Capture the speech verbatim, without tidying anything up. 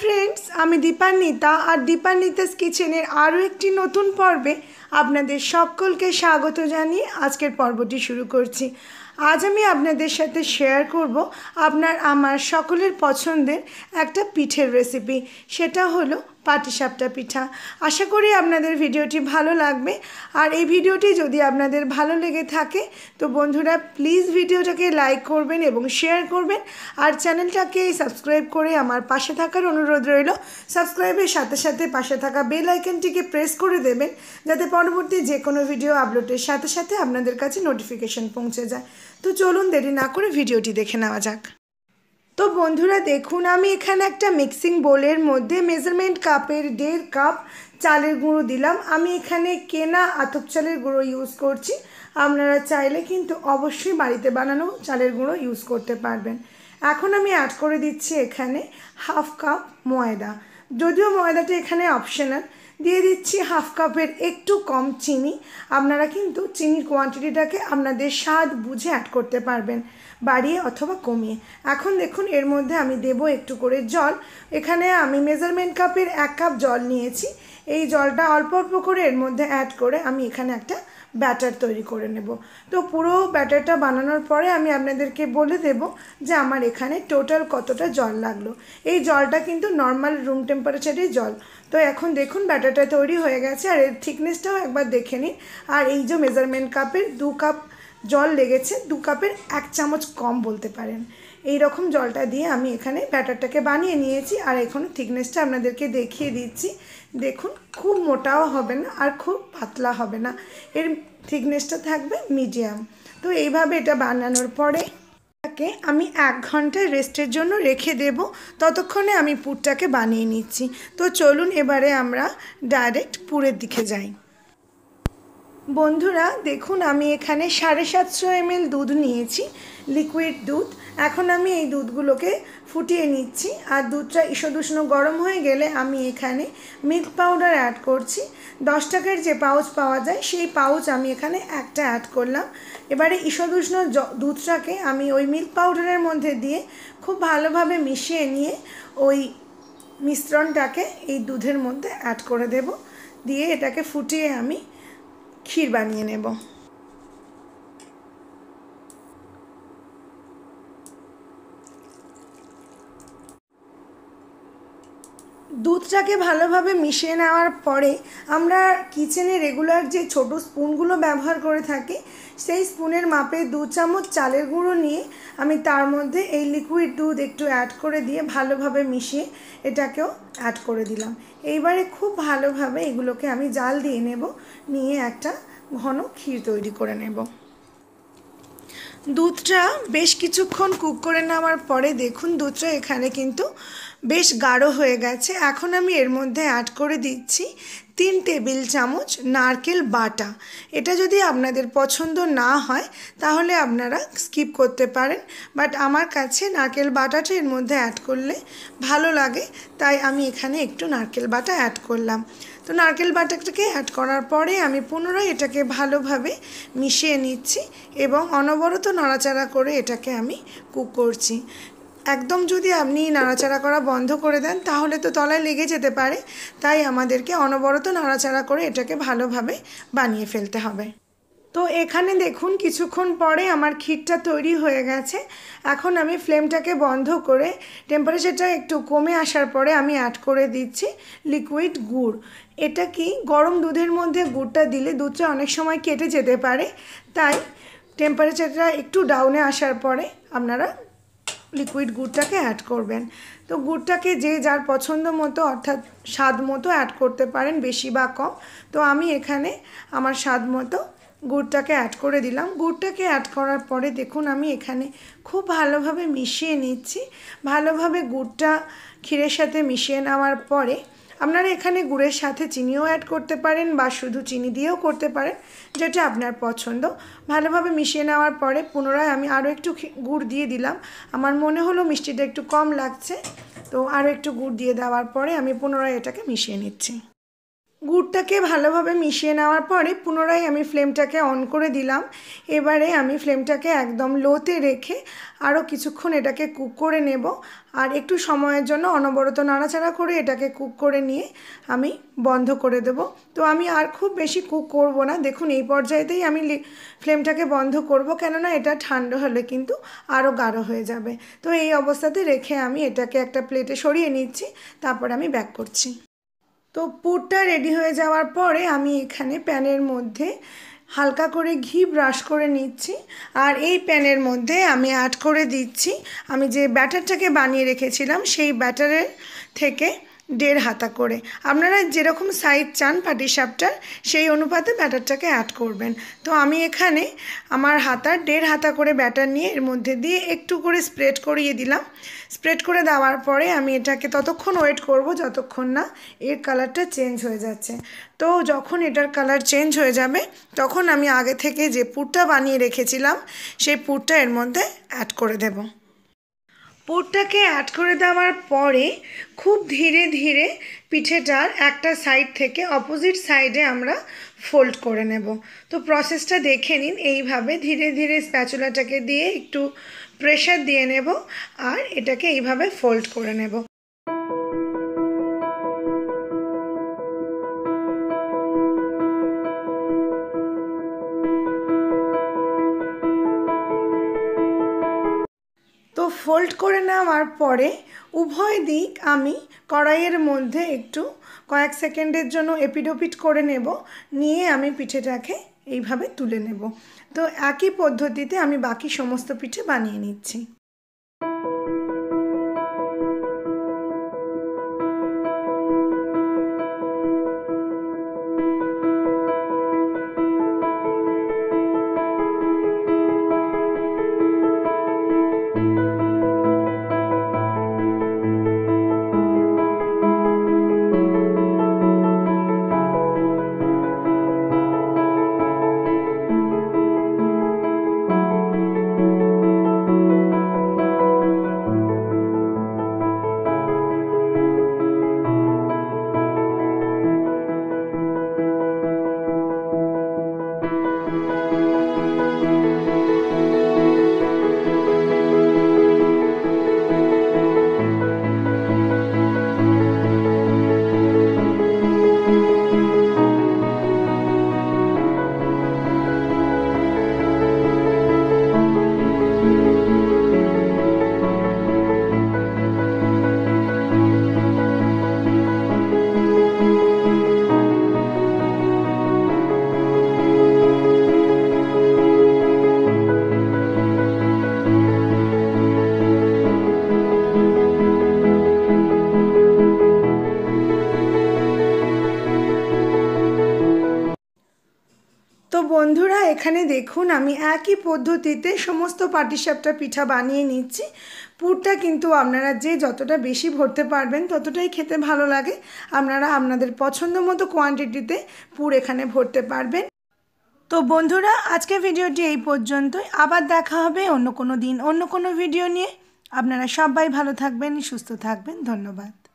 Friends आमी दीपान्विता और दीपान्वितास किचेनेर आरो एकटी नतून पर्वे आपनादेर सकलके स्वागत जानिए आजकेर पर्वटी शुरू करछि। आज आमी आपनादेर साथे शेयर करब आपनार आमार सकलेर पछंदेर एकटा पिठेर रेसिपि, सेटा हलो पाटिसापटा पिठा। आशा करी आपनादेर भिडियोटी भालो लागबे और ये भिडियोटी यदि आपनादेर भालो लेगे थाके तो बंधुरा प्लिज भिडियोटाके लाइक करबेन एबं शेयर करबेन और चैनलटाके सबस्क्राइब करे आमार पाशे थाकार अनुरोध रइल। सबस्क्राइबेर साथे साथे पाशे थाका बेल आइकनटिके प्रेस करे देबेन जाते परबर्ती जे कोनो भिडियो आपलोडेर साथे साथे आपनादेर काछे नोटिफिकेशन पौंछे जाय। तो चलुन देरी ना करे भिडियोटी देखे नेওয়া যাক। तो बंधुरा देखुन आमी एखाने एकटा मिक्सिंग बोलेर मध्य मेजारमेंट कापेर देड़ कप चालेर गुঁড়ো दिलाम। आमी एखाने केना आतप चालेर गुঁড়ো यूज करछि, आपनारा चाइले किन्तु अवश्यई बाड़ीते बानानो चालेर गुঁড়ো यूज करते पारबेन। एखन आमी ऐड करे दिচ্ছি एखाने हाफ कप मयदा, যদিও ময়দাটা এখানে অপশনাল। দিয়ে দিচ্ছি হাফ কাপের একটু কম চিনি। আপনারা কিন্তু চিনির কোয়ান্টিটিটাকে আপনাদের স্বাদ বুঝে অ্যাড করতে পারবেন, বাড়িয়ে অথবা কমিয়ে। এখন দেখুন এর মধ্যে আমি দেব একটু করে জল। এখানে আমি মেজারমেন্ট কাপের এক কাপ জল নিয়েছি। এই জলটা অল্প অল্প করে এর মধ্যে অ্যাড করে আমি এখানে একটা ব্যাটার তৈরি করে নেব। তো পুরো ব্যাটারটা বানানোর পরে আমি আপনাদেরকে বলে দেব যে আমার এখানে টোটাল কতটা জল লাগলো। এই জলটা কিন্তু নর্মাল রুম টেম্পারেচারের জল। তো এখন দেখুন ব্যাটারটা তৈরি হয়ে গেছে আর এর থিকনেসটাও একবার দেখে নিন। আর এই যে মেজারমেন্ট কাপের দু কাপ জল লেগেছে, দু কাপের এক চামচ কম বলতে পারেন। এই রকম জলটা দিয়ে আমি এখানে ব্যাটারটাকে বানিয়ে নিয়েছি আর এখন থিকনেসটা আপনাদেরকে দেখিয়ে দিচ্ছি। দেখুন খুব মোটাও হবে না আর খুব পাতলা হবে না, এর থিকনেসটা থাকবে মিডিয়াম। তো এইভাবে এটা বানানোর পরে এটাকে আমি এক ঘন্টা রেস্টের জন্য রেখে দেব। ততক্ষণে আমি পুরটাকে বানিয়ে নিচ্ছি। তো চলুন এবারে আমরা ডাইরেক্ট পুরের দিকে যাই। বন্ধুরা দেখুন আমি এখানে সাড়ে সাতশো এম এল দুধ নিয়েছি, লিকুইড দুধ। এখন আমি এই দুধগুলোকে ফুটিয়ে নিচ্ছি আর দুধটা ঈষদুষ্ণ গরম হয়ে গেলে আমি এখানে মিল্ক পাউডার অ্যাড করছি। দশ টাকার যে পাউচ পাওয়া যায় সেই পাউচ আমি এখানে একটা অ্যাড করলাম। এবারে ঈষদুষ্ণ দুধটাকে আমি ওই মিল্ক পাউডারের মধ্যে দিয়ে খুব ভালোভাবে মিশিয়ে নিয়ে ওই মিশ্রণটাকে এই দুধের মধ্যে অ্যাড করে দেব। দিয়ে এটাকে ফুটিয়ে আমি ক্ষীর বানিয়ে নেব। দুধটাকে ভালোভাবে মিশিয়ে নেওয়ার পরে আমরা কিচেনে রেগুলার যে ছোট স্পুনগুলো ব্যবহার করে থাকি সেই স্পুনের মাপে দু চামচ চালের গুঁড়ো নিয়ে আমি তার মধ্যে এই লিকুইড দুধ একটু অ্যাড করে দিয়ে ভালোভাবে মিশিয়ে এটাকেও অ্যাড করে দিলাম। এইবারে খুব ভালোভাবে এগুলোকে আমি জাল দিয়ে নেব, নিয়ে একটা ঘন ক্ষীর তৈরি করে নেব। দুধটা বেশ কিছুক্ষণ কুক করে নেওয়ার পরে দেখুন দুধটা এখানে কিন্তু বেশ গাঢ় হয়ে গেছে। এখন আমি এর মধ্যে অ্যাড করে দিচ্ছি তিন টেবিল চামচ নারকেল বাটা। এটা যদি আপনাদের পছন্দ না হয় তাহলে আপনারা স্কিপ করতে পারেন, বাট আমার কাছে নারকেল বাটাটা এর মধ্যে অ্যাড করলে ভালো লাগে, তাই আমি এখানে একটু নারকেল বাটা অ্যাড করলাম। তো নারকেল বাটাটাকে অ্যাড করার পরে আমি পুনরায় এটাকে ভালোভাবে মিশিয়ে নিচ্ছি এবং অনবরত নাড়াচাড়া করে এটাকে আমি কুক করছি। একদম যদি আপনি নাড়াচাড়া করা বন্ধ করে দেন তাহলে তো তলায় লেগে যেতে পারে, তাই আমাদেরকে অনবরত নাড়াচাড়া করে এটাকে ভালোভাবে বানিয়ে ফেলতে হবে। তো এখানে দেখুন কিছুক্ষণ পরে আমার ক্ষীরটা তৈরি হয়ে গেছে। এখন আমি ফ্লেমটাকে বন্ধ করে টেম্পারেচারটা একটু কমে আসার পরে আমি অ্যাড করে দিচ্ছি লিকুইড গুড়। এটা কি গরম দুধের মধ্যে গুড়টা দিলে দুধটা অনেক সময় কেটে যেতে পারে, তাই টেম্পারেচারটা একটু ডাউনে আসার পরে আপনারা লিকুইড গুড়টাকে অ্যাড করবেন। তো গুড়টাকে যে যার পছন্দ মতো অর্থাৎ স্বাদ মতো অ্যাড করতে পারেন, বেশি বা কম। তো আমি এখানে আমার স্বাদ মতো গুড়টাকে অ্যাড করে দিলাম। গুড়টাকে অ্যাড করার পরে দেখুন আমি এখানে খুব ভালোভাবে মিশিয়ে নিচ্ছি। ভালোভাবে গুড়টা ক্ষীরের সাথে মিশিয়ে নেওয়ার পরে আপনারা এখানে গুড়ের সাথে চিনিও অ্যাড করতে পারেন বা শুধু চিনি দিয়েও করতে পারেন, যেটা আপনার পছন্দ। ভালোভাবে মিশিয়ে নেওয়ার পরে পুনরায় আমি আরও একটু গুড় দিয়ে দিলাম। আমার মনে হলো মিষ্টিটা একটু কম লাগছে, তো আরও একটু গুড় দিয়ে দেওয়ার পরে আমি পুনরায় এটাকে মিশিয়ে নিচ্ছি। গুড়টাকে ভালোভাবে মিশিয়ে নেওয়ার পরে পুনরায় আমি ফ্লেমটাকে অন করে দিলাম। এবারে আমি ফ্লেমটাকে একদম লোতে রেখে আরও কিছুক্ষণ এটাকে কুক করে নেব। আর একটু সময়ের জন্য অনবরত নাড়াচাড়া করে এটাকে কুক করে নিয়ে আমি বন্ধ করে দেব। তো আমি আর খুব বেশি কুক করব না। দেখুন এই পর্যায়েতেই আমি ফ্লেমটাকে বন্ধ করব, কেননা এটা ঠান্ডা হলে কিন্তু আরও গাঢ় হয়ে যাবে। তো এই অবস্থাতে রেখে আমি এটাকে একটা প্লেটে সরিয়ে নিচ্ছি, তারপর আমি ব্যাক করছি। তো পুরটা রেডি হয়ে যাওয়ার পরে আমি এখানে প্যানের মধ্যে হালকা করে ঘি ব্রাশ করে নিচ্ছি। আর এই প্যানের মধ্যে আমি অ্যাড করে দিচ্ছি আমি যে ব্যাটারটাকে বানিয়ে রেখেছিলাম সেই ব্যাটারের থেকে দেড় হাতা করে। আপনারা যেরকম সাইজ চান পাটিসাপটার সেই অনুপাতে ব্যাটারটাকে অ্যাড করবেন। তো আমি এখানে আমার হাতার দেড় হাতা করে ব্যাটার নিয়ে এর মধ্যে দিয়ে একটু করে স্প্রেড করিয়ে দিলাম। স্প্রেড করে দেওয়ার পরে আমি এটাকে ততক্ষণ ওয়েট করব যতক্ষণ না এর কালারটা চেঞ্জ হয়ে যাচ্ছে। তো যখন এটার কালার চেঞ্জ হয়ে যাবে তখন আমি আগে থেকে যে পুরটা বানিয়ে রেখেছিলাম সেই পুরটা এর মধ্যে অ্যাড করে দেব। পুরটাকে অ্যাড করে দেওয়ার পরে খুব ধীরে ধীরে পিঠেটার একটা সাইড থেকে অপোজিট সাইডে আমরা ফোল্ড করে নেব। তো প্রসেসটা দেখে নিন। এইভাবে ধীরে ধীরে স্প্যাচুলাটাকে দিয়ে একটু প্রেশার দিয়ে নেব আর এটাকে এইভাবে ফোল্ড করে নেব। তো ফোল্ড করে নেওয়ার পরে উভয় দিক আমি কড়াইয়ের মধ্যে একটু কয়েক সেকেন্ডের জন্য এপিডোপিট করে নেব, নিয়ে আমি পিঠেটাকে এইভাবে তুলে নেব। তো একই পদ্ধতিতে আমি বাকি সমস্ত পিঠে বানিয়ে নিচ্ছি। তো বন্ধুরা এখানে দেখুন আমি একই পদ্ধতিতে সমস্ত পাটিসাপটা পিঠা বানিয়ে নিচ্ছি। পুরটা কিন্তু আপনারা যে যতটা বেশি ভরতে পারবেন ততটাই খেতে ভালো লাগে। আপনারা আপনাদের পছন্দ মতো কোয়ান্টিটিতে পুর এখানে ভরতে পারবেন। তো বন্ধুরা আজকে ভিডিওটি এই পর্যন্তই। আবার দেখা হবে অন্য কোনো দিন অন্য কোনো ভিডিও নিয়ে। আপনারা সবাই ভালো থাকবেন, সুস্থ থাকবেন। ধন্যবাদ।